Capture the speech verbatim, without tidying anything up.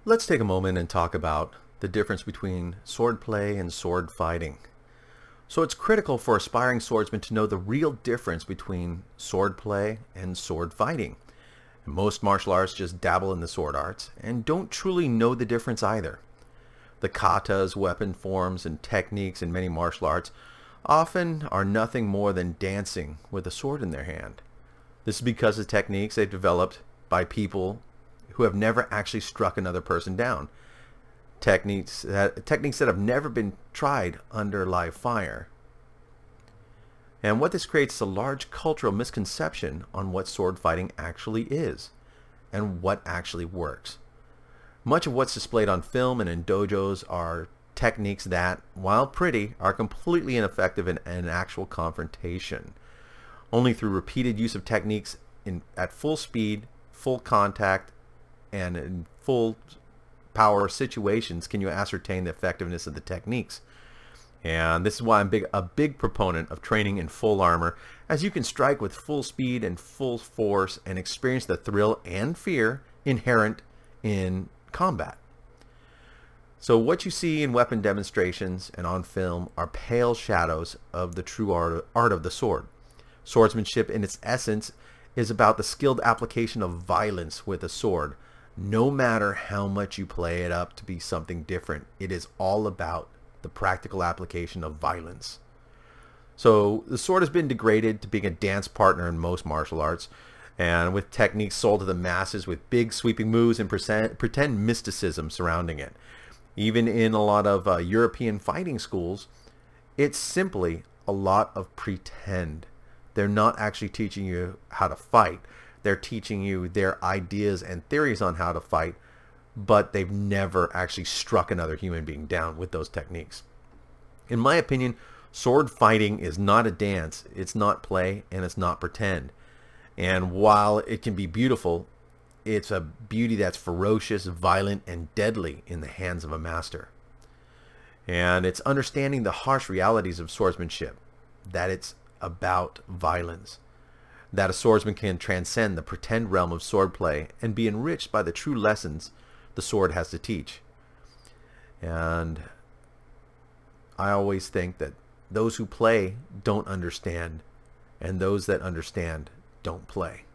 Let's take a moment and talk about the difference between sword play and sword fighting. So it's critical for aspiring swordsmen to know the real difference between sword play and sword fighting. Most martial arts just dabble in the sword arts and don't truly know the difference either. The katas, weapon forms, and techniques in many martial arts often are nothing more than dancing with a sword in their hand. This is because the techniques they've developed by people who have never actually struck another person down. Techniques that, techniques that have never been tried under live fire. And what this creates is a large cultural misconception on what sword fighting actually is and what actually works. Much of what's displayed on film and in dojos are techniques that, while pretty, are completely ineffective in an actual confrontation. Only through repeated use of techniques in, at full speed, full contact, and in full power situations can you ascertain the effectiveness of the techniques. And this is why I'm big, a big proponent of training in full armor, as you can strike with full speed and full force and experience the thrill and fear inherent in combat. So what you see in weapon demonstrations and on film are pale shadows of the true art, art of the sword. Swordsmanship in its essence is about the skilled application of violence with a sword. No matter how much you play it up to be something different, it is all about the practical application of violence. So the sword has been degraded to being a dance partner in most martial arts, and with techniques sold to the masses with big sweeping moves and pretend mysticism surrounding it. Even in a lot of uh, European fighting schools, it's simply a lot of pretend. They're not actually teaching you how to fight. They're teaching you their ideas and theories on how to fight, but they've never actually struck another human being down with those techniques. In my opinion, sword fighting is not a dance, it's not play, and it's not pretend. And while it can be beautiful, it's a beauty that's ferocious, violent, and deadly in the hands of a master. And it's understanding the harsh realities of swordsmanship, that it's about violence, that a swordsman can transcend the pretend realm of swordplay and be enriched by the true lessons the sword has to teach. And I always think that those who play don't understand, and those that understand don't play.